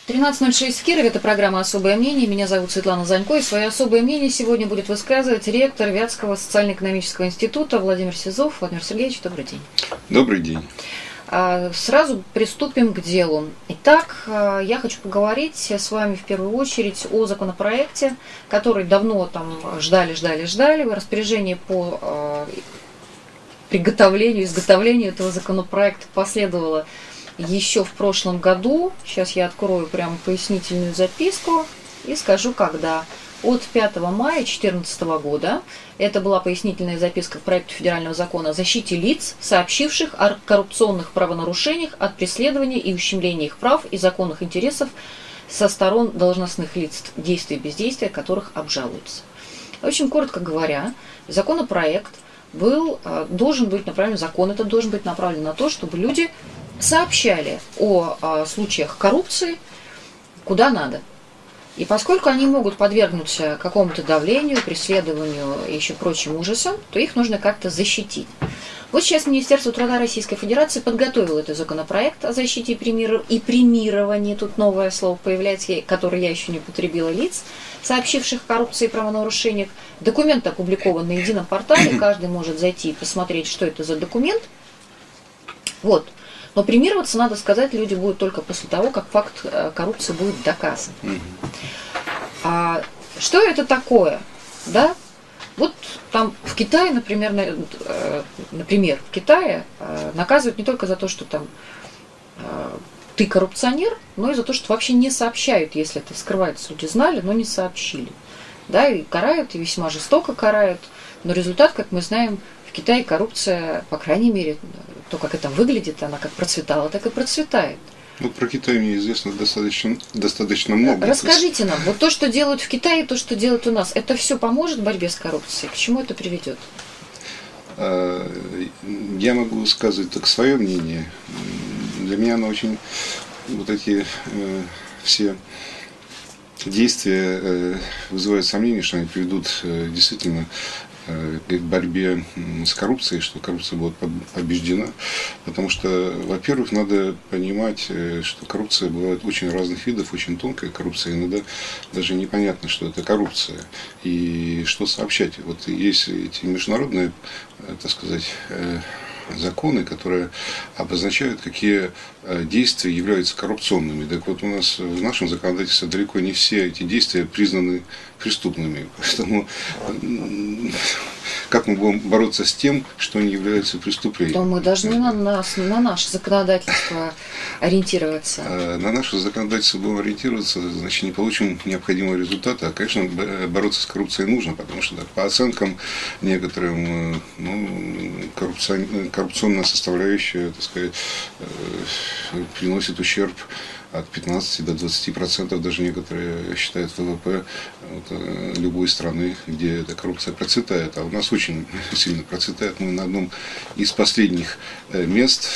13:06 в Кирове. Это программа «Особое мнение». Меня зовут Светлана Занько. И свое особое мнение сегодня будет высказывать ректор Вятского социально-экономического института Владимир Сизов. Владимир Сергеевич, добрый день. Добрый день. Сразу приступим к делу. Итак, я хочу поговорить с вами в первую очередь о законопроекте, который давно там ждали. Распоряжение по изготовлению этого законопроекта последовало еще в прошлом году. Сейчас я открою прямо пояснительную записку и скажу, когда. От 5 мая 2014 года это была пояснительная записка к проекту федерального закона о защите лиц, сообщивших о коррупционных правонарушениях, от преследования и ущемления их прав и законных интересов со сторон должностных лиц, действия и бездействия которых обжалуются. Очень коротко говоря, законопроект должен быть направлен, закон этот должен быть направлен на то, чтобы люди сообщали о случаях коррупции куда надо. И поскольку они могут подвергнуться какому-то давлению, преследованию и еще прочим ужасам, то их нужно как-то защитить. Вот сейчас Министерство труда Российской Федерации подготовило этот законопроект о защите и премировании, тут новое слово появляется, которое я еще не употребила, лиц, сообщивших о коррупции и правонарушениях. Документ опубликован на едином портале, каждый может зайти и посмотреть, что это за документ. Вот. Но премироваться, надо сказать, люди будут только после того, как факт коррупции будет доказан. А что это такое? Да? Вот там в Китае, например, в Китае наказывают не только за то, что там ты коррупционер, но и за то, что вообще не сообщают, если это скрывается, люди знали, но не сообщили. Да, и карают, и весьма жестоко карают. Но результат, как мы знаем, в Китае коррупция, по крайней мере, то, как это выглядит, она как процветала, так и процветает. Ну, про Китай мне известно достаточно много. Расскажите нам, вот то, что делают в Китае, то, что делают у нас, это все поможет в борьбе с коррупцией? К чему это приведет? Я могу сказать только свое мнение. Для меня оно очень, вот эти все действия вызывают сомнения, что они приведут действительно к борьбе с коррупцией, что коррупция будет побеждена. Потому что, во-первых, надо понимать, что коррупция бывает очень разных видов, очень тонкая коррупция. Иногда даже непонятно, что это коррупция и что сообщать. Вот есть эти международные, так сказать, законы, которые обозначают, какие действия являются коррупционными. Так вот, у нас в нашем законодательстве далеко не все эти действия признаны преступными. Поэтому как мы будем бороться с тем, что они являются преступлением? То мы должны на наше законодательство ориентироваться. На наше законодательство будем ориентироваться, значит, не получим необходимого результата. А, конечно, бороться с коррупцией нужно, потому что по оценкам некоторым, коррупционная составляющая, так сказать, приносит ущерб от 15 до 20%, даже некоторые считают ВВП любой страны, где эта коррупция процветает. А у нас очень сильно процветает. Мы на одном из последних мест,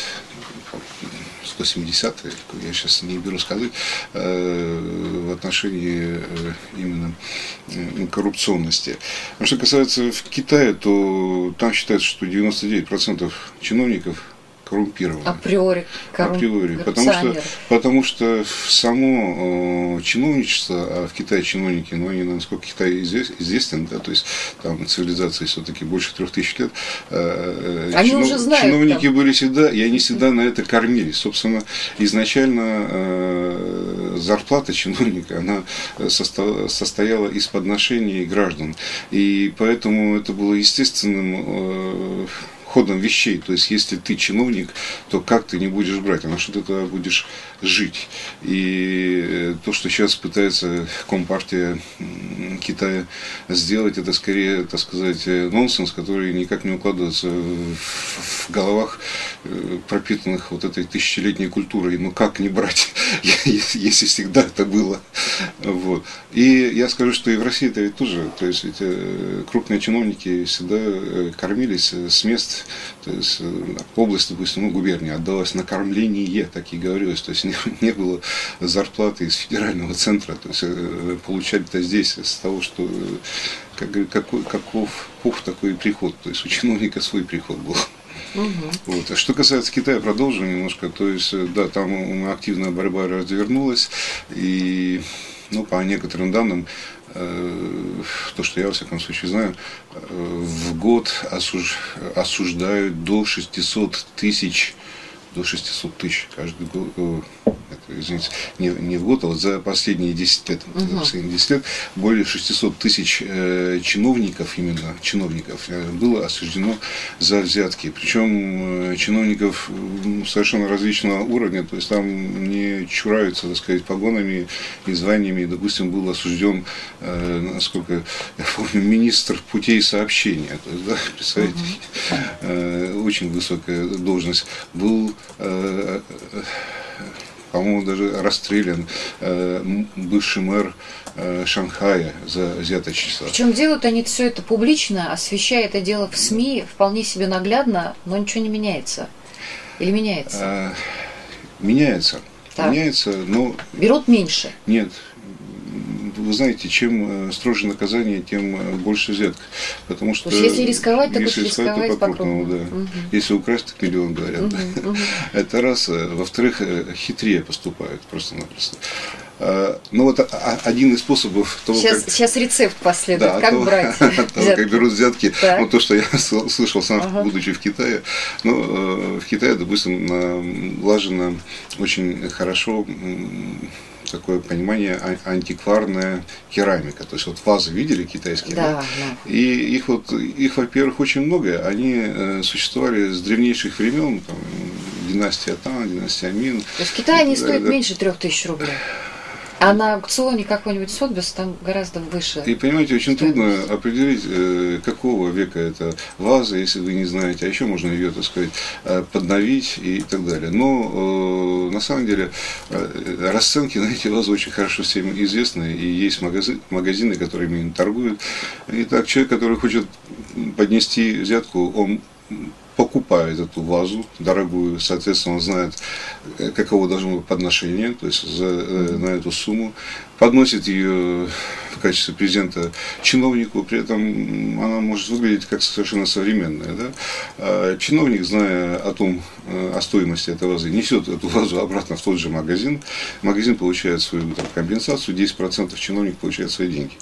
170-е, я сейчас не беру сказать, в отношении именно коррупционности. А что касается в Китае, то там считается, что 99% чиновников коррумпированы. Априори. Потому что само чиновничество, а в Китае чиновники, они, насколько Китай известен, да, то есть там цивилизации все-таки больше 3000 лет, они уже знают, чиновники были всегда, и они всегда на это кормились. Собственно, изначально зарплата чиновника, она состояла из подношений граждан. И поэтому это было естественным ходом вещей. То есть, если ты чиновник, то как ты не будешь брать, а на что ты тогда будешь жить? И то, что сейчас пытается Компартия Китая сделать, это скорее, так сказать, нонсенс, который никак не укладывается в головах пропитанных вот этой тысячелетней культурой. Ну как не брать, если всегда это было? Вот. И я скажу, что и в России это ведь тоже, то есть эти крупные чиновники всегда кормились с мест, то есть область, допустим, губерния отдалась на кормление, так и говорилось, то есть не было зарплаты из федерального центра, то есть получали-то здесь с того, что каков пух, такой и приход, то есть у чиновника свой приход был. Вот. А что касается Китая, продолжим немножко. То есть, да, там активная борьба развернулась. И, ну, по некоторым данным, то, что я, во всяком случае, знаю, в год осуждают до 600 тысяч каждый год, извините, не в год, а вот за последние 10 лет, более 600 тысяч чиновников, именно чиновников, было осуждено за взятки. Причем чиновников совершенно различного уровня, то есть там не чураются, так сказать, погонами и званиями. Допустим, был осужден, насколько я помню, министр путей сообщения. То есть, да, представляете, очень высокая должность. Был, по-моему, даже расстрелян бывший мэр Шанхая за взяточество. Причем делают они все это публично, освещая это дело в СМИ, вполне себе наглядно, но ничего не меняется. Или меняется? Меняется. Так. Меняется, но... Берут меньше? Нет. Вы знаете, чем строже наказание, тем больше взяток. Потому что если рисковать, то по-крупному, да. Если украсть, так миллион, говорят. Это раз. Во-вторых, хитрее поступают просто-напросто. Ну вот один из способов того, сейчас рецепт последует, как брать взятки. Как берут взятки. Ну, то, что я слышал сам, будучи в Китае. Ну, в Китае, допустим, налажено очень хорошо такое понимание антикварная керамика. То есть вот вазы видели китайские? Да. И их, во-первых, очень много. Они существовали с древнейших времен, там, династия Тан, династия Мин. То есть в Китае они стоят меньше 3000 рублей. А на аукционе какой-нибудь Сотбис там гораздо выше. И понимаете, очень трудно определить, какого века это ваза, если вы не знаете, а еще можно ее, так сказать, подновить и так далее. Но на самом деле расценки на эти вазы очень хорошо всем известны, и есть магазины, которые ими торгуют. Итак, человек, который хочет поднести взятку, он покупает эту вазу дорогую, соответственно, он знает, каково должно быть подношение, то есть на эту сумму, подносит ее в качестве презента чиновнику, при этом она может выглядеть как совершенно современная. Да? А чиновник, зная о стоимости этой вазы, несет эту вазу обратно в тот же магазин, магазин получает свою компенсацию, 10% чиновник получает свои деньги.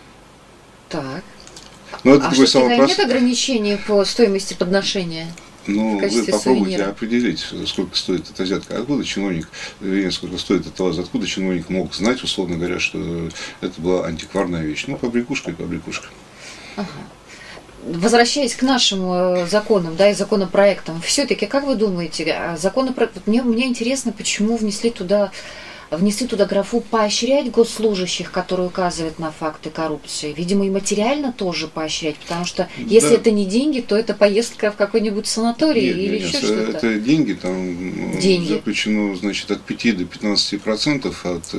Так. Но это а что, в Китае нет ограничений по стоимости подношения? Ну, вы попробуйте определить, сколько стоит эта взятка. Откуда чиновник, сколько стоит эта ваза, откуда чиновник мог знать, условно говоря, что это была антикварная вещь. Ну, побрякушка и побрякушка. Ага. Возвращаясь к нашим законам, да, и законопроектам, все-таки, как вы думаете, мне интересно, почему внесли туда графу «поощрять госслужащих, которые указывают на факты коррупции». Видимо, и материально тоже поощрять, потому что если это не деньги, то это поездка в какой-нибудь санаторий или еще что-то. Это деньги, там заключено, значит, от 5 до 15%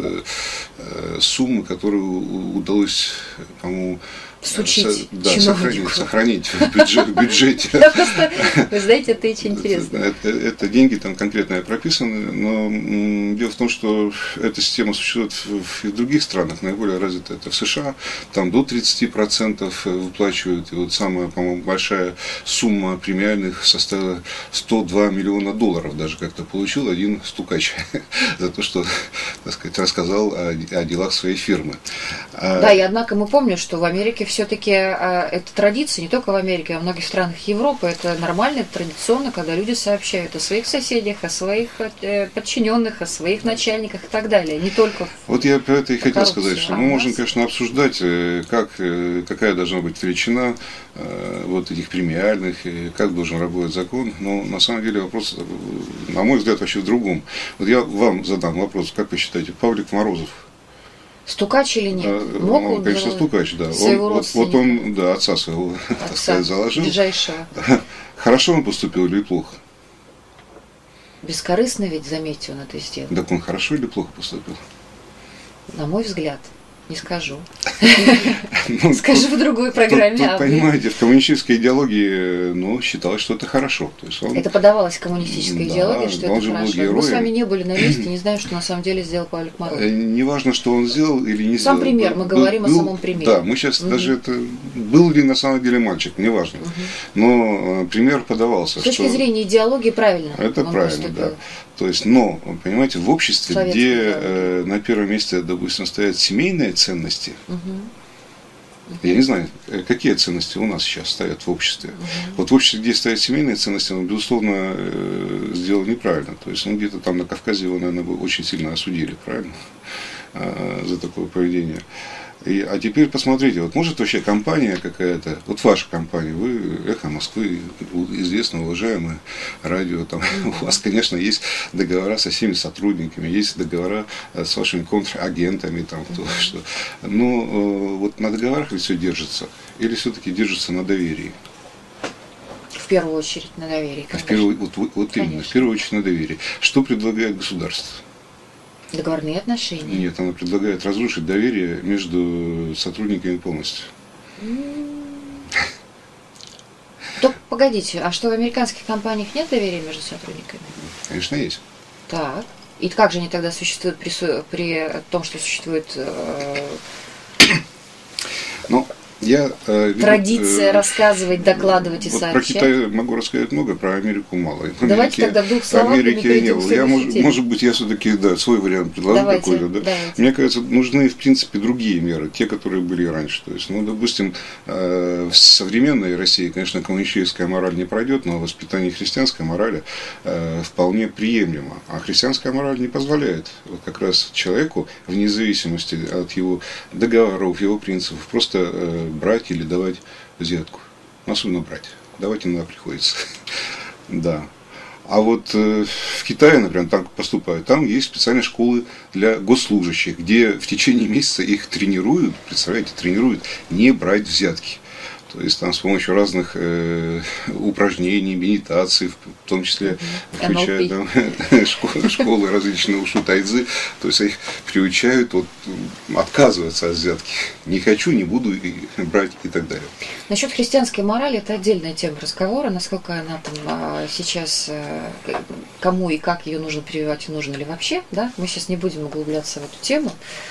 от суммы, которую удалось, по-моему, сохранить в бюджете. Вы знаете, это очень интересно. Это деньги там конкретно прописаны, но дело в том, что эта система существует и в других странах, наиболее развита это в США, там до 30% выплачивают, и вот самая, по-моему, большая сумма премиальных составила $102 миллиона, даже как-то получил один стукач за то, что, так сказать, рассказал о делах своей фирмы. Да, и однако мы помним, что в Америке все-таки это традиция, не только в Америке, а во многих странах Европы, это нормально, это традиционно, когда люди сообщают о своих соседях, о своих подчиненных, о своих начальниках и так далее, не только Вот я про это и хотел сказать, что мы можем, конечно, обсуждать, какая должна быть величина вот этих премиальных, как должен работать закон, но на самом деле вопрос, на мой взгляд, вообще в другом. Вот я вам задам вопрос, как вы считаете, Павлик Морозов, стукач или нет? Он, конечно, стукач, да. Вот он, да, отца своего, так сказать, заложил. Ближайшего. Хорошо он поступил или плохо? Бескорыстно ведь, заметьте, он это сделал. Так он хорошо или плохо поступил? На мой взгляд, не скажу. Скажу в другой программе. Понимаете, в коммунистической идеологии, считалось, что это хорошо. Это подавалось в коммунистической идеологии, что это хорошо. Мы с вами не были на месте, не знаем, что на самом деле сделал Павлик Морозов. Неважно, что он сделал или не сделал. Сам пример, мы говорим о самом примере. Да, мы сейчас даже это... Был ли на самом деле мальчик, неважно. Но пример подавался. С точки зрения идеологии правильно. Это правильно, да. То есть, но, понимаете, в обществе, где на первом месте, допустим, стоят семейные ценности, я не знаю, какие ценности у нас сейчас стоят в обществе. Вот в обществе, где стоят семейные ценности, он, безусловно, сделал неправильно. То есть, где-то там на Кавказе его, наверное, очень сильно осудили, правильно, за такое поведение. А теперь посмотрите, вот может вообще компания какая-то, вот ваша компания, вы «Эхо Москвы», известно, уважаемое радио, там, у вас, конечно, есть договора со всеми сотрудниками, есть договора с вашими контрагентами, там, что. Но вот на договорах ли все держится? Или все-таки держится на доверии? В первую очередь на доверии, конечно. Вот именно, в первую очередь на доверии. Что предлагает государство? Договорные отношения. Нет, она предлагает разрушить доверие между сотрудниками полностью. То погодите, а что в американских компаниях нет доверия между сотрудниками? Конечно, есть. Так. И как же они тогда существуют при том, что существует традиция рассказывать, докладывать и сообщать? Про Китай могу рассказать много, про Америку мало. Давайте тогда в двух словах. Америке не было. Может быть, я все-таки свой вариант предложу какой-то. Да? Мне кажется, нужны, в принципе, другие меры, те, которые были раньше. То есть, допустим, в современной России, конечно, коммунистическая мораль не пройдет, но воспитание христианской морали вполне приемлемо. А христианская мораль не позволяет как раз человеку, вне зависимости от его договоров, его принципов, просто брать или давать взятку. Особенно брать. Давать иногда приходится. Да. А вот в Китае, например, так поступают. Там есть специальные школы для госслужащих, где в течение месяца их тренируют, представляете, тренируют не брать взятки. То есть там с помощью разных упражнений, медитаций, в том числе включая там, школы различные ушу тайцзи, то есть их приучают отказываться от взятки. Не хочу, не буду брать и так далее. Насчет христианской морали это отдельная тема разговора, насколько она там сейчас, кому и как ее нужно прививать и нужно ли вообще. Да? Мы сейчас не будем углубляться в эту тему.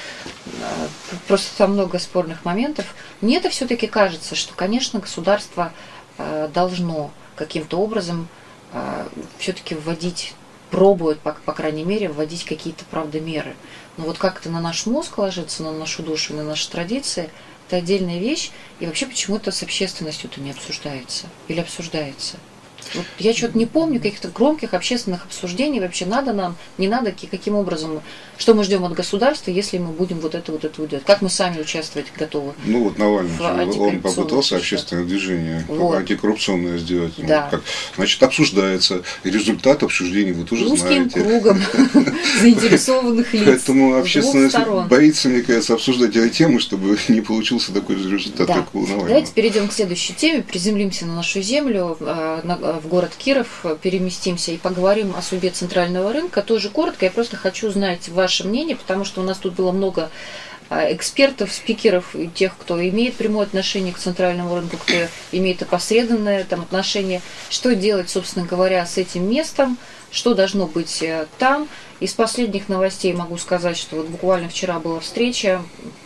Просто там много спорных моментов. Мне это все-таки кажется, что, конечно, государство должно каким-то образом все-таки вводить, пробует, по крайней мере, вводить какие-то, правда, меры. Но вот как это на наш мозг ложится, на нашу душу, на наши традиции, это отдельная вещь. И вообще почему-то с общественностью-то не обсуждается. Или обсуждается. Вот я что-то не помню каких-то громких общественных обсуждений, вообще надо нам, не надо, каким образом, что мы ждем от государства, если мы будем вот это делать. Как мы сами участвовать готовы? Навальный, он попытался общественное движение антикоррупционное сделать. Да. Значит, обсуждается. И результат обсуждений вы тоже узким знаете. Кругом заинтересованных лиц. Поэтому общественность боится, мне кажется, обсуждать эту тему, чтобы не получился такой же результат, как у Навального. Давайте перейдем к следующей теме, приземлимся на нашу землю, в город Киров, переместимся и поговорим о судьбе Центрального рынка. Тоже коротко, я просто хочу знать ваше мнение, потому что у нас тут было много экспертов, спикеров, и тех, кто имеет прямое отношение к Центральному рынку, кто имеет опосредованное там отношение. Что делать, собственно говоря, с этим местом, что должно быть там. Из последних новостей могу сказать, что вот буквально вчера была встреча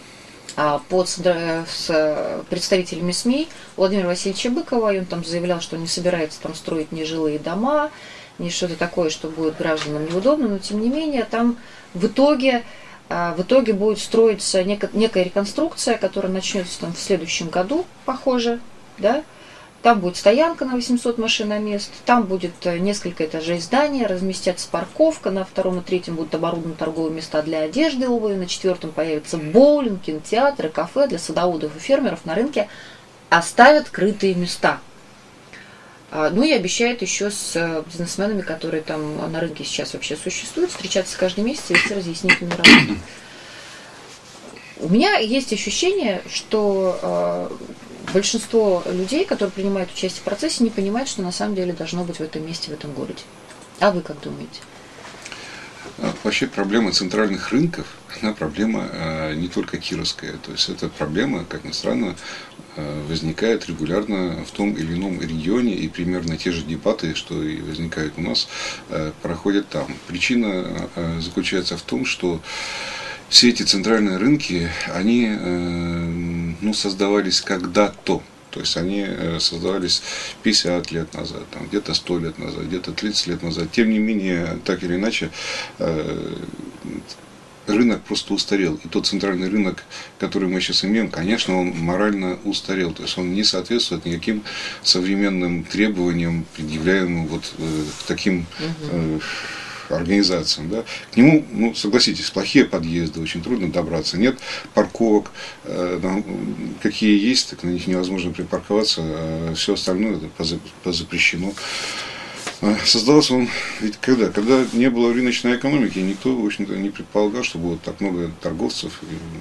с представителями СМИ Владимира Васильевича Быкова, и он там заявлял, что не собирается там строить ни жилые дома, ни что-то такое, что будет гражданам неудобно, но тем не менее там в итоге будет строиться некая реконструкция, которая начнется там в следующем году, похоже, да? Там будет стоянка на 800 машиномест, там будет несколько этажей здания, разместятся парковка, на втором и третьем будут оборудованы торговые места для одежды и обуви, на четвертом появится боулинг, кинотеатры, кафе для садоводов и фермеров. На рынке оставят крытые места. Ну и обещают еще с бизнесменами, которые там на рынке сейчас вообще существуют, встречаться каждый месяц и вести разъяснительную работу. У меня есть ощущение, что большинство людей, которые принимают участие в процессе, не понимают, что на самом деле должно быть в этом месте, в этом городе. А вы как думаете? Вообще проблема центральных рынков, она проблема не только кировская. То есть эта проблема, как ни странно, возникает регулярно в том или ином регионе, и примерно те же дебаты, что и возникают у нас, проходят там. Причина заключается в том, что все эти центральные рынки, они создавались когда-то. То есть они создавались 50 лет назад, там, где-то 100 лет назад, где-то 30 лет назад. Тем не менее, так или иначе, рынок просто устарел. И тот центральный рынок, который мы сейчас имеем, конечно, он морально устарел. То есть он не соответствует никаким современным требованиям, предъявляемым вот к таким организациям. Да. К нему, согласитесь, плохие подъезды, очень трудно добраться, нет парковок, какие есть, так на них невозможно припарковаться, а все остальное это запрещено. Создался он ведь когда? Когда не было рыночной экономики, никто, в общем-то, не предполагал, что будет так много торговцев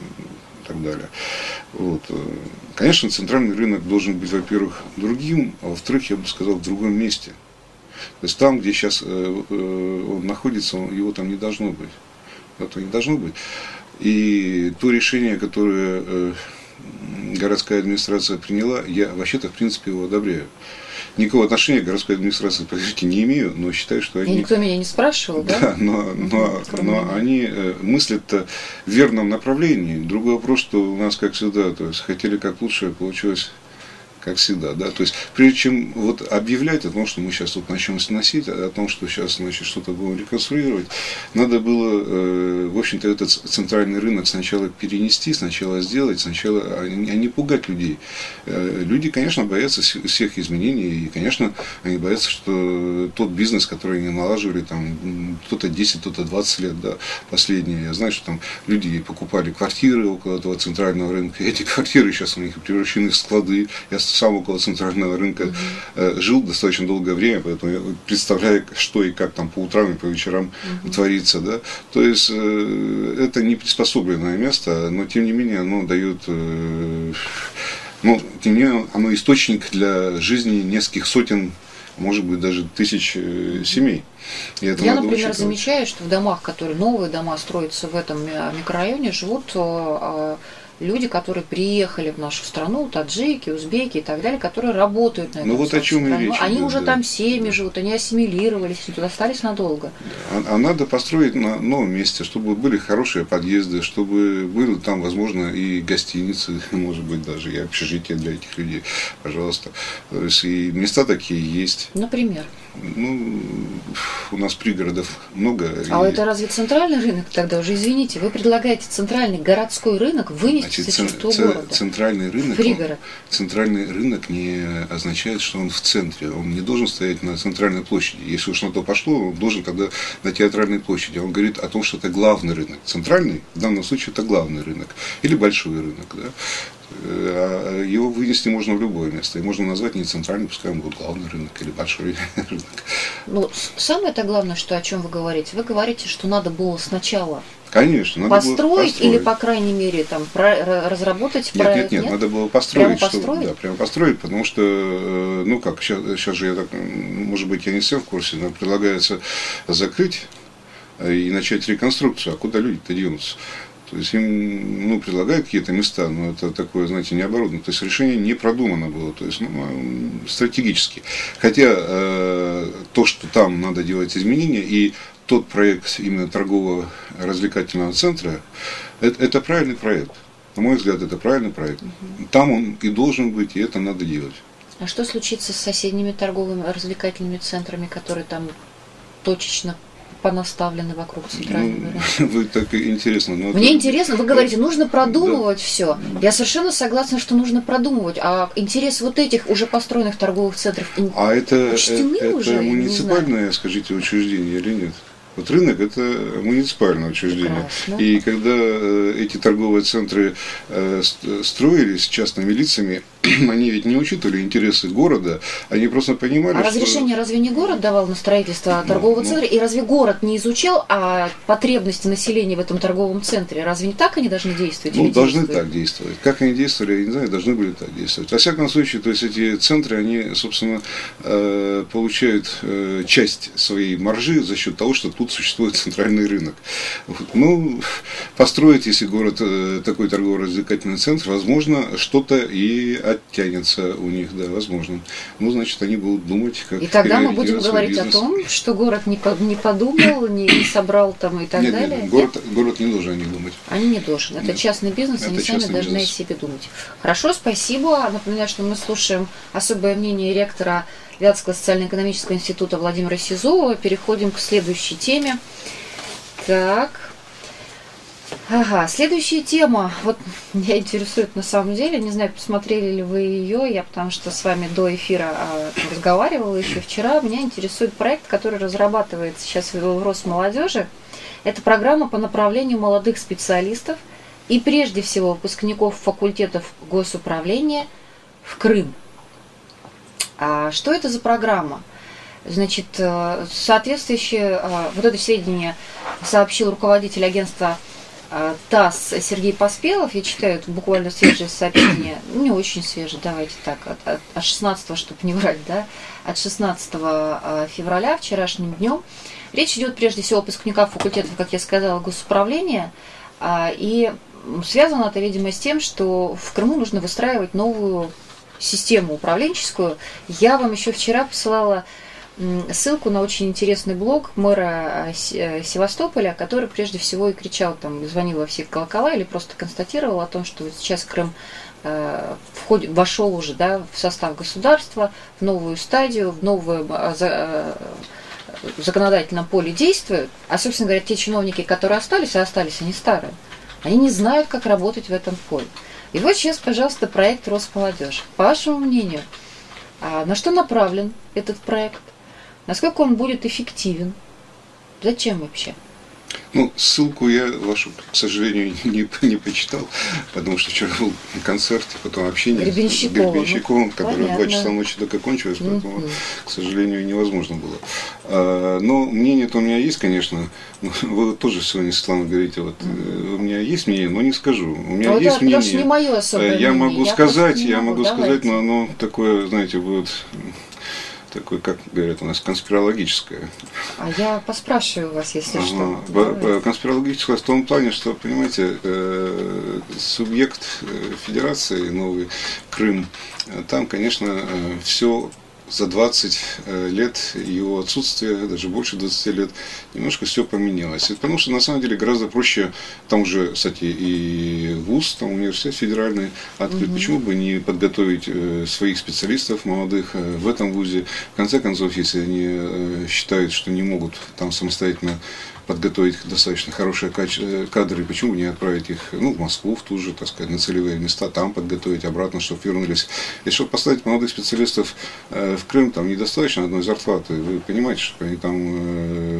и так далее. Вот. Конечно, центральный рынок должен быть, во-первых, другим, а во-вторых, я бы сказал, в другом месте. То есть там, где сейчас он находится, его там не должно быть. Это не должно быть. И то решение, которое городская администрация приняла, я вообще-то в принципе его одобряю. Никакого отношения к городской администрации практически не имею, но считаю, что они... И никто меня не спрашивал, да? Да, но они мыслят-то в верном направлении. Другой вопрос, что у нас, как всегда, то есть хотели как лучше, получилось как всегда, да, то есть прежде чем вот объявлять о том, что мы сейчас тут начнем сносить, о том, что сейчас, значит, что-то будем реконструировать, надо было, в общем-то, этот центральный рынок сначала перенести, сначала сделать, сначала, а не пугать людей. Люди, конечно, боятся всех изменений, и, конечно, они боятся, что тот бизнес, который они налаживали, там, кто-то 10, кто-то 20 лет, да, последние, я знаю, что там люди покупали квартиры около этого центрального рынка, и эти квартиры сейчас у них превращены в склады. Я сам около центрального рынка жил достаточно долгое время, поэтому я представляю, что и как там по утрам и по вечерам творится. Да? То есть это не приспособленное место, но тем не менее оно дает, тем не менее оно источник для жизни нескольких сотен, может быть, даже тысяч семей. Я, например, замечаю, что в домах, которые новые дома строятся в этом микрорайоне, живут люди, которые приехали в нашу страну, таджики, узбеки и так далее, которые работают на этом. Ну вот о чем и речь. Они уже там семьи живут, они ассимилировались, тут остались надолго. А надо построить на новом месте, чтобы были хорошие подъезды, чтобы были там, возможно, и гостиницы, может быть, даже и общежития для этих людей, пожалуйста. То есть и места такие есть. Например? У нас пригородов много. А это разве центральный рынок тогда уже? Извините, вы предлагаете центральный городской рынок вынести за черту города? Центральный рынок, пригород. Центральный рынок не означает, что он в центре. Он не должен стоять на центральной площади. Если уж на то пошло, он должен тогда на театральной площади. Он говорит о том, что это главный рынок. Центральный, в данном случае, это главный рынок. Или большой рынок. Да? Его вынести можно в любое место. И можно назвать не центральный, пускай он будет главный рынок или большой рынок. Самое-то главное, что о чем вы говорите. Вы говорите, что надо было сначала построить или, по крайней мере, там, разработать проект. Нет, надо было построить. Прямо построить? Прямо построить, потому что, сейчас же я так, может быть, я не всем в курсе, но предлагается закрыть и начать реконструкцию. А куда люди-то денутся? То есть им предлагают какие-то места, но это такое, знаете, не оборудовано. То есть решение не продумано было, то есть стратегически. Хотя то, что там надо делать изменения, и тот проект именно торгово-развлекательного центра, это правильный проект. На мой взгляд, это правильный проект. Там он и должен быть, и это надо делать. А что случится с соседними торговыми развлекательными центрами, которые там точечно понаставлены вокруг центрального рынка? Вы так интересно. Мне интересно, вы говорите, нужно продумывать все. Я совершенно согласна, что нужно продумывать. А интерес вот этих уже построенных торговых центров учтены уже? Это муниципальное, скажите, учреждение или нет? Вот рынок – это муниципальное учреждение. Прекрасно. И когда эти торговые центры строились частными лицами, они ведь не учитывали интересы города, они просто понимали, а разрешение разве не город давал на строительство торгового центра? И разве город не изучал потребности населения в этом торговом центре? Разве не так они должны действовать? Ну, должны так действовать. Как они действовали, я не знаю, должны были так действовать. Во всяком случае, то есть эти центры, они, собственно, получают часть своей маржи за счет того, что тут существует центральный рынок. Вот. Ну, построить, если город такой торгово-развлекательный центр, возможно, что-то и оттянется у них, да, возможно. Ну, значит, они будут думать, как. И тогда мы будем говорить бизнес. О том, что город не подумал, не собрал там и так далее. Нет, город не должен о них думать. Они не должны. Это частный бизнес, они сами должны о себе думать. Хорошо, спасибо. Напоминаю, что мы слушаем особое мнение ректора Вятского социально-экономического института Владимира Сизова. Переходим к следующей теме. Так. Ага, следующая тема, вот меня интересует на самом деле, не знаю, посмотрели ли вы ее, я потому что с вами до эфира разговаривала еще вчера, меня интересует проект, который разрабатывается сейчас в Росмолодежи. Это программа по направлению молодых специалистов и прежде всего выпускников факультетов госуправления в Крым. А что это за программа? Значит, соответствующее вот это сведения сообщил руководитель агентства ТАСС Сергей Поспелов. Я читаю это буквально свежее сообщение, ну, не очень свежее, давайте так, от 16, чтобы не врать, да, от 16 февраля, вчерашним днем. Речь идет прежде всего о выпускниках факультетов, как я сказала, госуправления, и связано это, видимо, с тем, что в Крыму нужно выстраивать новую систему управленческую. Я вам еще вчера посылала ссылку на очень интересный блог мэра Севастополя, который прежде всего и кричал, там, звонил во все колокола или просто констатировал о том, что вот сейчас Крым вошел уже, да, в состав государства, в новую стадию, в новое законодательном поле действуют, а, собственно говоря, те чиновники, которые остались, они старые, они не знают, как работать в этом поле. И вот сейчас, пожалуйста, проект Росмолодежь. По вашему мнению, на что направлен этот проект? Насколько он будет эффективен? Зачем вообще? Ну, ссылку я вашу, к сожалению, не почитал, потому что вчера был концерт, потом общение с Гребенщиковым, который в 2 часа ночи только кончилось, поэтому, к сожалению, невозможно было. Но мнение-то у меня есть, конечно. Вы тоже сегодня, Светлана, говорите, вот у меня есть мнение, но не скажу. У меня есть мнение. Не мое особое я мнение. Могу сказать, но оно такое, знаете, будет... такое, как говорят у нас, конспирологическое. А я поспрашиваю вас, если что. Конспирологическое в том плане, что, понимаете, субъект федерации, новый Крым, там, конечно, все за 20 лет его отсутствия, даже больше 20 лет, немножко все поменялось. Потому что, на самом деле, гораздо проще, там уже, кстати, и вуз, там университет федеральный открыт, почему бы не подготовить своих специалистов молодых в этом вузе. В конце концов, если они считают, что не могут там самостоятельно подготовить достаточно хорошие кадры, почему не отправить их, ну, в Москву, в ту же, так сказать, на целевые места, там подготовить обратно, чтобы вернулись. И чтобы поставить молодых специалистов в Крым, там недостаточно одной зарплаты. Вы понимаете, что они там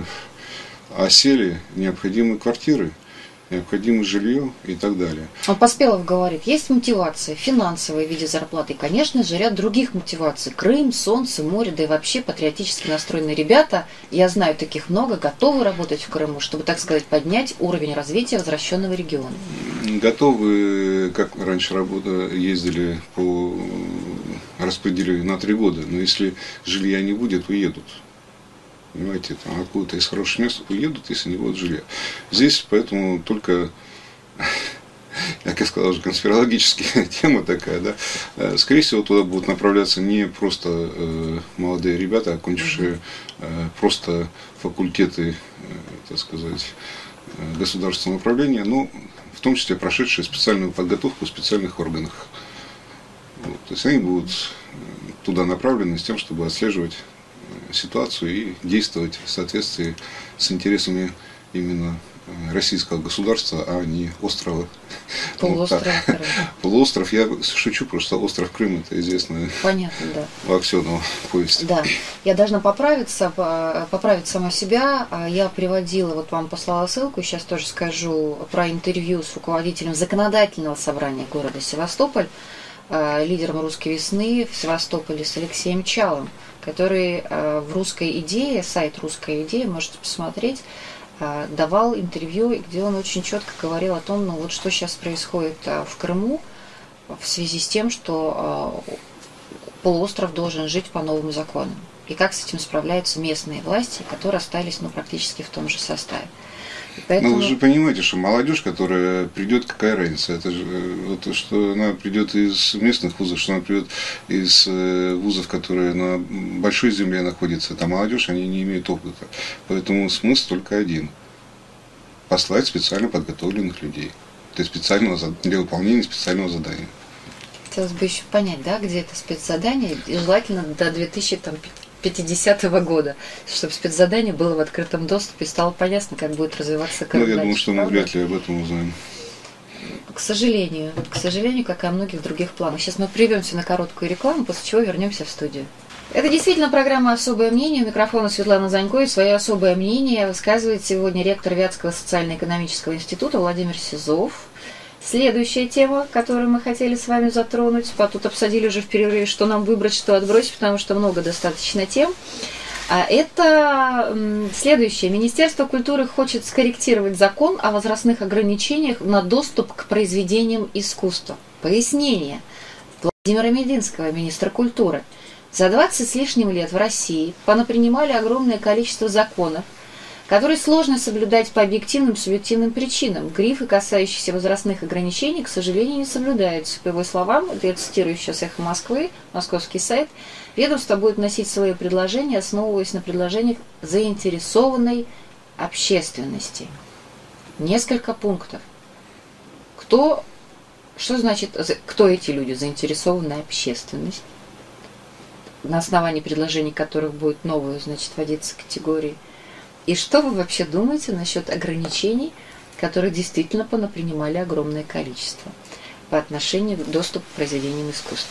осели, необходимы квартиры, необходимо жилье и так далее. Поспелов говорит, есть мотивация финансовая в виде зарплаты, и, конечно же, ряд других мотиваций. Крым, солнце, море, да и вообще патриотически настроенные ребята, я знаю таких много, готовы работать в Крыму, чтобы, так сказать, поднять уровень развития возвращенного региона. Готовы, как раньше ездили по распределению на 3 года, но если жилья не будет, уедут. Понимаете, там откуда-то из хороших мест уедут, если не будет жилья. Здесь поэтому только, как я сказал, уже конспирологическая тема такая, да. Скорее всего, туда будут направляться не просто молодые ребята, окончившие просто факультеты, так сказать, государственного управления, но в том числе прошедшие специальную подготовку в специальных органах. Вот. То есть они будут туда направлены с тем, чтобы отслеживать ситуацию и действовать в соответствии с интересами именно российского государства, а не острова. Полуостров, я шучу, просто остров Крым, это известно. Понятно, да. У Аксенова повесть. Да, я должна поправить сама себя. Я приводила, вот вам послала ссылку, сейчас тоже скажу про интервью с руководителем законодательного собрания города Севастополь. лидером «Русской весны» в Севастополе с Алексеем Чалым, который в «Русской идее», сайт «Русская идея», можете посмотреть, давал интервью, где он очень четко говорил о том, ну вот что сейчас происходит в Крыму в связи с тем, что полуостров должен жить по новым законам. И как с этим справляются местные власти, которые остались практически в том же составе. Поэтому... Но вы же понимаете, что молодежь, которая придет, какая разница? Это же вот, что она придет из местных вузов, что она придет из вузов, которые на большой земле находятся. Там молодежь, они не имеют опыта. Поэтому смысл только один. Послать специально подготовленных людей. Для выполнения специального задания. Хотелось бы еще понять, да, где это спецзадание, и желательно до 2050 года, чтобы спецзадание было в открытом доступе и стало понятно, как будет развиваться Крым. Я думаю, что мы вряд ли об этом узнаем. К сожалению, как и о многих других планах. Сейчас мы прервемся на короткую рекламу, после чего вернемся в студию. Это действительно программа «Особое мнение». У микрофона Светлана Занько, и свое особое мнение высказывает сегодня ректор Вятского социально-экономического института Владимир Сизов. Следующая тема, которую мы хотели с вами затронуть, тут обсудили уже в перерыве, что нам выбрать, что отбросить, потому что много достаточно тем. Это следующее. Министерство культуры хочет скорректировать закон о возрастных ограничениях на доступ к произведениям искусства. Пояснение Владимира Мединского, министра культуры. За 20 с лишним лет в России понапринимали огромное количество законов, которые сложно соблюдать по объективным субъективным причинам. Грифы, касающиеся возрастных ограничений, к сожалению, не соблюдаются. По его словам, это я цитирую сейчас «Эхо Москвы», московский сайт, ведомство будет вносить свои предложения, основываясь на предложениях заинтересованной общественности. Несколько пунктов. Что значит, кто эти люди? Заинтересованная общественность, на основании предложений которых будет новую, вводиться категории. И что вы вообще думаете насчет ограничений, которые действительно понапринимали огромное количество по отношению к доступу к произведениям искусства?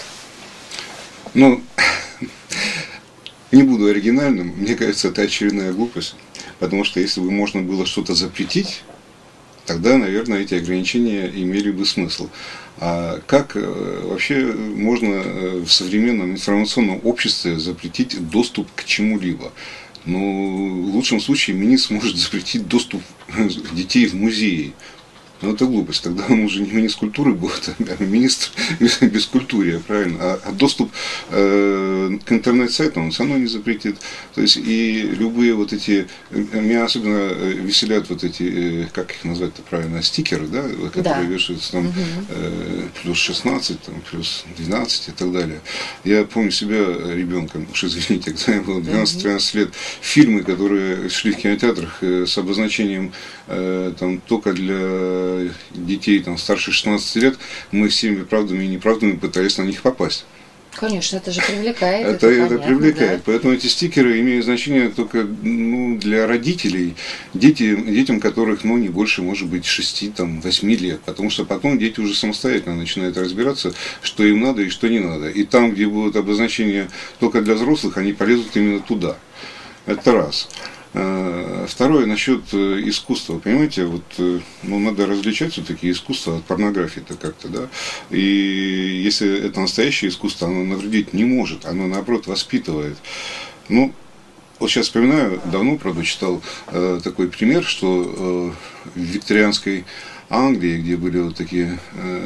Не буду оригинальным, мне кажется, это очередная глупость, потому что если бы можно было что-то запретить, тогда, наверное, эти ограничения имели бы смысл. А как вообще можно в современном информационном обществе запретить доступ к чему-либо? В лучшем случае министр может запретить доступ детей в музеи. Но это глупость. Тогда он уже не министр культуры будет, а министр бескультурия, правильно? А доступ к интернет-сайтам он все равно не запретит. То есть и любые меня особенно веселят эти, как их назвать-то правильно, стикеры, да, которые вешаются там плюс 16, там, плюс 12 и так далее. Я помню себя ребенком, уж извините, когда мне было 12-13 лет, фильмы, которые шли в кинотеатрах с обозначением там только для детей старше 16 лет, мы всеми правдами и неправдами пытались на них попасть. Конечно, это же привлекает. Это привлекает. Да? Поэтому эти стикеры имеют значение только для родителей, детям которых не больше, может быть, 6-8 лет. Потому что потом дети уже самостоятельно начинают разбираться, что им надо и что не надо. И там, где будут обозначения только для взрослых, они полезут именно туда. Это раз. Второе, насчет искусства. Понимаете, надо различать все-таки искусство от порнографии-то как-то, да. И если это настоящее искусство, оно навредить не может, оно, наоборот, воспитывает. Сейчас вспоминаю, давно, правда, читал такой пример, что в викторианской Англии, где были такие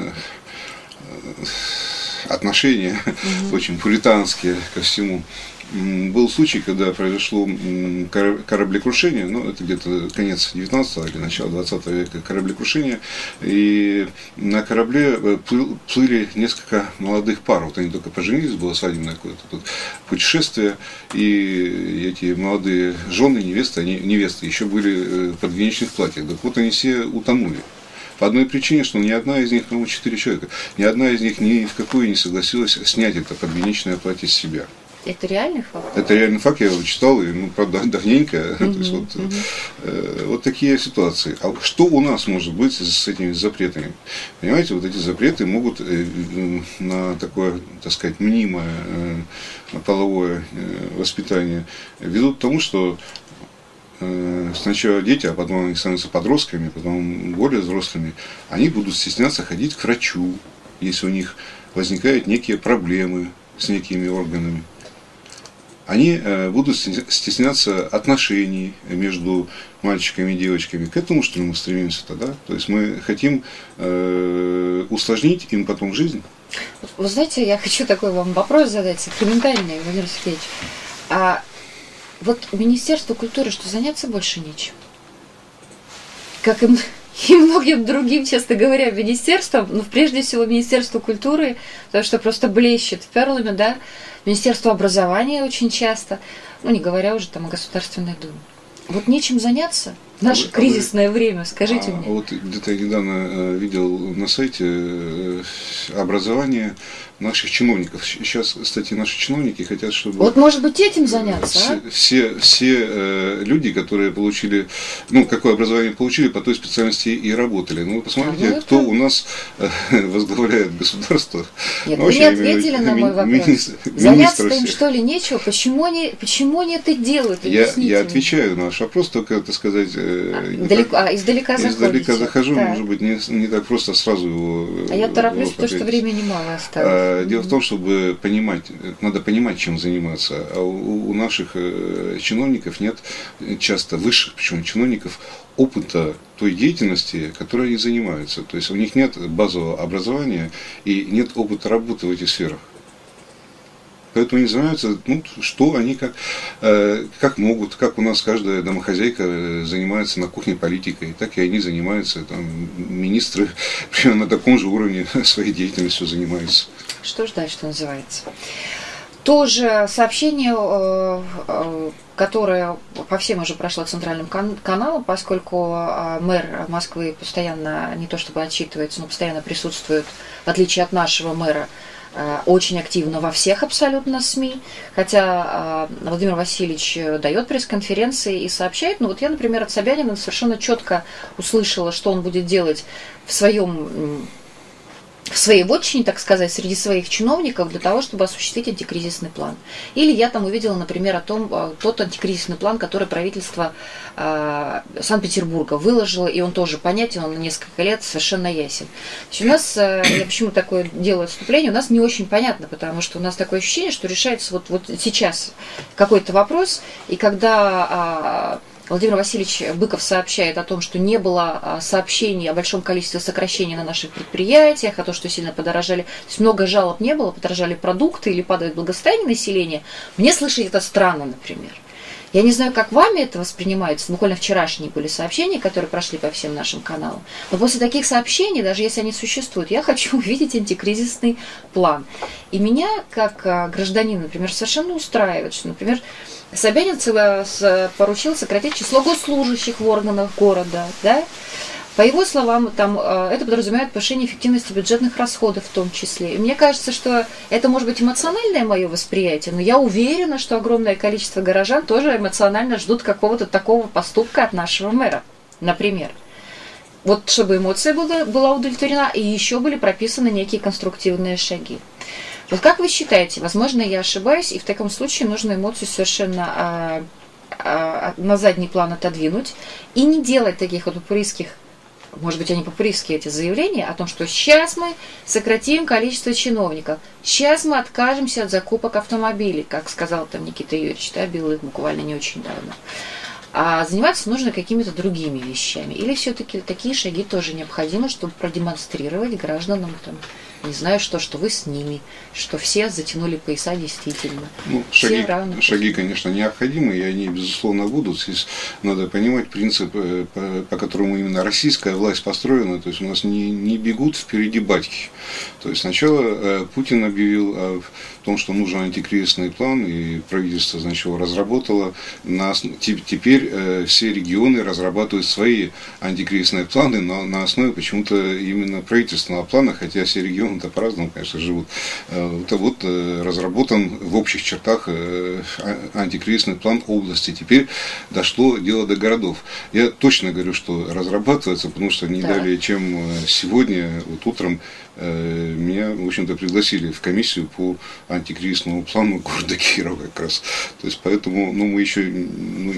отношения очень пуританские ко всему, был случай, когда произошло кораблекрушение, это где-то конец 19 или начало 20 века, кораблекрушение, и на корабле плыли несколько молодых пар, они только поженились, было свадебное какое-то путешествие, и эти молодые жены, невесты еще были в подвенечных платьях, они все утонули. По одной причине, что ни одна из них, 4 человека, ни одна из них ни в какую не согласилась снять это подвенечное платье с себя. Это реальный факт? Это реальный факт, я его читал, и, правда, давненько. То есть, вот такие ситуации. А что у нас может быть с этими запретами? Понимаете, эти запреты могут на такое, так сказать, мнимое половое воспитание ведут к тому, что сначала дети, а потом они становятся подростками, потом более взрослыми, они будут стесняться ходить к врачу, если у них возникают некие проблемы с некими органами, они будут стесняться отношений между мальчиками и девочками. К этому, что ли, мы стремимся тогда? То есть мы хотим усложнить им потом жизнь. Вы знаете, я хочу такой вам вопрос задать, сакраментальный, Владимир Сергеевич. А вот Министерству культуры что, заняться больше нечем? Как и многим другим, честно говоря, министерствам, ну, прежде всего, Министерству культуры, потому что просто блещет перлами, да, Министерство образования очень часто, ну, не говоря уже там о Государственной Думе. Вот нечем заняться в наше кризисное время, скажите мне. Вот где-то я недавно видел на сайте образование наших чиновников. Сейчас, кстати, наши чиновники хотят, чтобы... Вот, может быть, этим заняться, все люди, которые получили, ну, какое образование получили, по той специальности и работали. Ну, вы посмотрите, кто у нас возглавляет государство. Нет, вы не ответили на мой вопрос. Заняться-то им, что ли, нечего? Почему они это делают? Я отвечаю на ваш вопрос, только, это сказать... Издалека захожу, да. Может быть, не так просто сразу его... А я тороплюсь, потому что времени мало осталось. Дело в том, чтобы понимать, надо понимать, чем заниматься. А у наших чиновников нет часто высших, причем чиновников, опыта той деятельности, которой они занимаются. То есть у них нет базового образования и нет опыта работы в этих сферах. Поэтому они занимаются, ну, что они как могут, как у нас каждая домохозяйка занимается на кухне политикой, так и они занимаются, там, министры примерно на таком же уровне своей деятельностью занимаются. Что ждать, что называется. Тоже сообщение, которое по всем уже прошло центральным каналом, поскольку мэр Москвы постоянно, не то чтобы отчитывается, но постоянно присутствует, в отличие от нашего мэра, очень активно во всех абсолютно СМИ, хотя Владимир Васильевич дает пресс-конференции и сообщает, ну вот я, например, от Собянина совершенно четко услышала, что он будет делать в своей вотчине, так сказать, среди своих чиновников для того, чтобы осуществить антикризисный план. Или я там увидела, например, тот антикризисный план, который правительство Санкт-Петербурга выложило, и он тоже понятен, он на несколько лет совершенно ясен. То есть у нас, я почему такое делаю отступление, у нас не очень понятно, потому что у нас такое ощущение, что решается вот сейчас какой-то вопрос, и когда Владимир Васильевич Быков сообщает о том, что не было сообщений о большом количестве сокращений на наших предприятиях, о том, что сильно подорожали, то есть много жалоб не было, подорожали продукты или падает благосостояние населения. Мне слышать это странно, например. Я не знаю, как вами это воспринимается. Буквально вчерашние были сообщения, которые прошли по всем нашим каналам. Но после таких сообщений, даже если они существуют, я хочу увидеть антикризисный план. И меня, как гражданин, например, совершенно устраивает, что, например, Собянин поручил сократить число госслужащих в органах города. Да? По его словам, там, это подразумевает повышение эффективности бюджетных расходов в том числе. И мне кажется, что это может быть эмоциональное мое восприятие, но я уверена, что огромное количество горожан тоже эмоционально ждут какого-то такого поступка от нашего мэра, например. Вот чтобы эмоция была удовлетворена, и еще были прописаны некие конструктивные шаги. Вот как вы считаете, возможно, я ошибаюсь, и в таком случае нужно эмоцию совершенно на задний план отодвинуть и не делать таких вот популистских, может быть, они популистские, эти заявления о том, что сейчас мы сократим количество чиновников, сейчас мы откажемся от закупок автомобилей, как сказал там Никита Юрьевич, да, бил их буквально не очень давно. А заниматься нужно какими-то другими вещами. Или все-таки такие шаги тоже необходимы, чтобы продемонстрировать гражданам, там, не знаю, что вы с ними, что все затянули пояса действительно. Ну, шаги, конечно, необходимы, и они, безусловно, будут. Здесь надо понимать принцип, по которому именно российская власть построена. То есть у нас не бегут впереди батьки. То есть сначала Путин объявил о том, что нужен антикризисный план, и правительство, значит, его разработало. Теперь все регионы разрабатывают свои антикризисные планы на основе почему-то именно правительственного плана, хотя все регионы-то по-разному, конечно, живут. Вот разработан в общих чертах антикризисный план области. Теперь дошло дело до городов. Я точно говорю, что разрабатывается, потому что не далее, чем сегодня, вот утром, меня, в общем-то, пригласили в комиссию по антикризисному плану города Кирова как раз. То есть, поэтому, я еще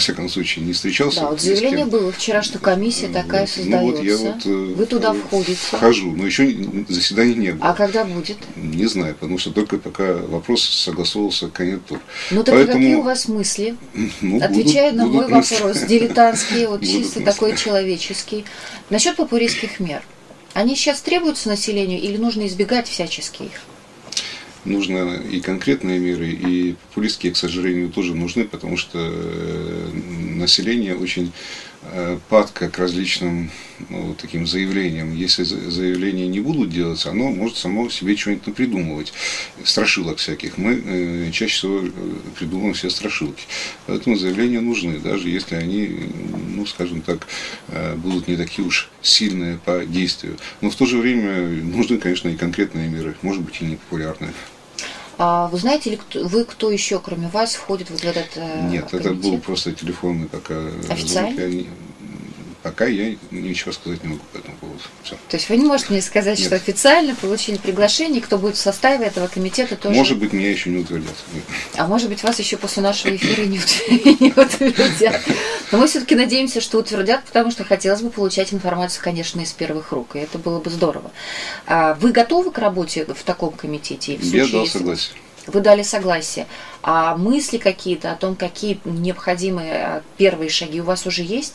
всяком случае, не встречался. Да, вот заявление было вчера, что комиссия такая создается. Вы туда входите. Вхожу, но еще заседания не было. А когда будет? Не знаю, потому что только пока вопрос согласовывался кандидатур. Ну так какие у вас мысли? Отвечая на мой вопрос, дилетантский, вот чисто такой человеческий. Насчет популистских мер. Они сейчас требуются населению или нужно избегать всячески их? Нужно и конкретные меры, и популистские, к сожалению, тоже нужны, потому что население очень падко к различным таким заявлениям. Если заявления не будут делаться, оно может само себе что-нибудь напридумывать. Страшилок всяких. Мы чаще всего придумываем все страшилки. Поэтому заявления нужны, даже если они, скажем так, будут не такие уж сильные по действию. Но в то же время нужны, конечно, и конкретные меры, может быть, и непопулярные. А вы знаете ли, кто еще, кроме вас, входит вот в этот Нет, комитет? это был просто телефонный пока. Официально? Пока я ничего сказать не могу по этому поводу. Все. То есть вы не можете мне сказать, Нет. что официально получили приглашение, кто будет в составе этого комитета тоже? Может быть, меня еще не утвердят. А может быть, вас еще после нашего эфира не утвердят. Но мы все-таки надеемся, что утвердят, потому что хотелось бы получать информацию, конечно, из первых рук, и это было бы здорово. Вы готовы к работе в таком комитете? Я дал согласие. Вы дали согласие. А мысли какие-то о том, какие необходимые первые шаги у вас уже есть?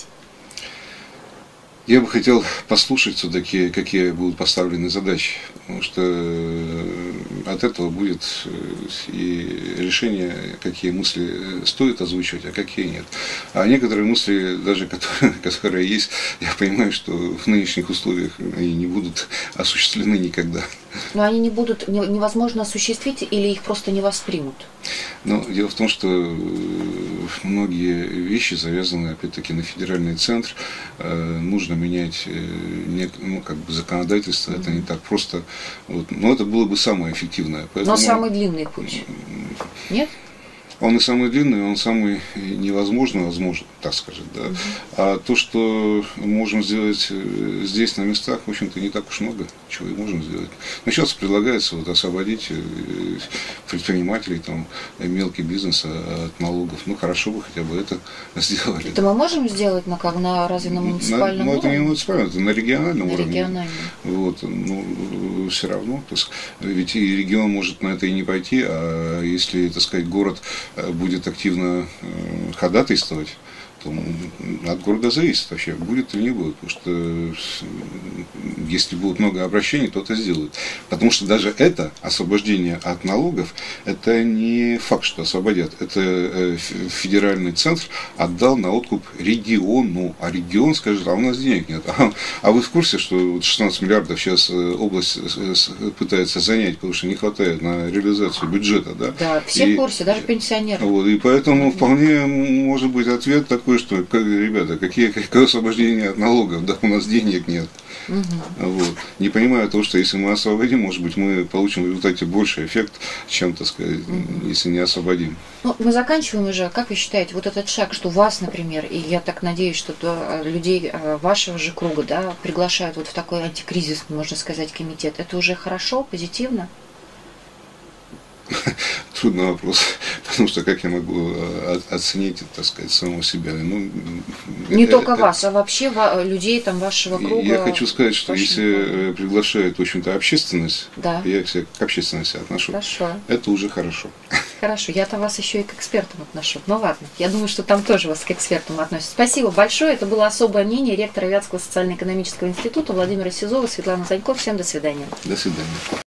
Я бы хотел послушать все-таки, какие будут поставлены задачи, потому что от этого будет и решение, какие мысли стоит озвучивать, а какие нет. А некоторые мысли, даже которые есть, я понимаю, что в нынешних условиях они не будут осуществлены никогда. Но они не будут, невозможно осуществить или их просто не воспримут? Но дело в том, что многие вещи завязаны, опять-таки, на федеральный центр. Нужно менять законодательство. Это не так просто. Но это было бы самое эффективное. Но самый длинный путь. Нет? Он и самый длинный, он самый невозможный, возможно, так сказать, да. А то, что можем сделать здесь, на местах, в общем-то, не так уж много, чего и можем сделать. Но сейчас предлагается освободить предпринимателей, мелкий бизнес от налогов. Хорошо бы хотя бы это сделали. Это мы можем сделать, разве на муниципальном уровне? Это не муниципальном, это на региональном уровне. Региональном. Все равно. Ведь и регион может на это и не пойти, а если, город будет активно ходатайствовать, то от города зависит вообще, будет или не будет. Потому что если будет много обращений, то это сделают. Потому что даже это освобождение от налогов, это не факт, что освободят. Это федеральный центр отдал на откуп региону. А регион скажет, а у нас денег нет. А вы в курсе, что 16 миллиардов сейчас область пытается занять, потому что не хватает на реализацию бюджета, да? Да, все в курсе, даже пенсионеры. И поэтому вполне может быть ответ такой, что, ребята, какое освобождение от налогов, да, у нас денег нет. Не понимая того, что если мы освободим, может быть, мы получим в результате больший эффект, чем, если не освободим. Мы заканчиваем уже. Как вы считаете, вот этот шаг, что вас, например, и я так надеюсь, что людей вашего же круга, да, приглашают в такой антикризисный, можно сказать, комитет, это уже хорошо, позитивно? Трудный вопрос, потому что как я могу оценить, самого себя? Не только вас, а вообще людей вашего круга. Я хочу сказать, что если приглашают, в общем-то, общественность, да. Я себя к общественности отношу, хорошо. Это уже хорошо. Хорошо, я-то вас еще и к экспертам отношу. Ну ладно, я думаю, что там тоже вас к экспертам относят. Спасибо большое. Это было особое мнение ректора Вятского социально-экономического института Владимира Сизова, Светлана Занько. Всем до свидания. До свидания.